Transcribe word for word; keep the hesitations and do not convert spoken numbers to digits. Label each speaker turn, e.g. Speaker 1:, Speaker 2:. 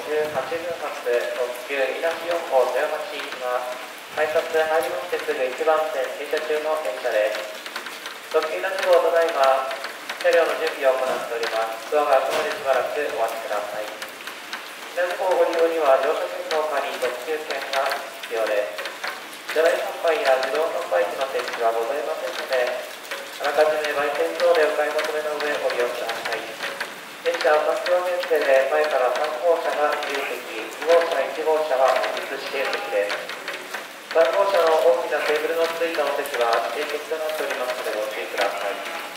Speaker 1: じゅうはちふん発特急いなしよん号ゼロはち行きます。改札入りましてすぐいちばん線停車中の電車です。特急いなし号ただいま車両の準備を行っております。ドアが開くまでしばらくお待ちください。いなし号ご利用には乗車券の他に特急券が必要です。車内販売や自動販売機の設置はございませんので、あらかじめ売店等でお買い求めの上ご利用ください。列車はさんキロ編成で前からさん号車が自由席、に号車、いち号車は本日指定席です。さん号車の大きなテーブルのついたお席は指定席となっておりますのでご注意ください。